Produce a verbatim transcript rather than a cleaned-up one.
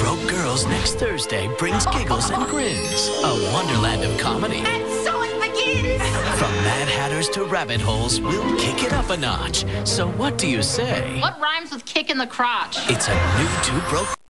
Broke Girls next Thursday brings giggles and grins. A wonderland of comedy. And so it begins! From Mad Hatters to rabbit holes, we'll kick it up a notch. So what do you say? What rhymes with kick in the crotch? It's a new Two Broke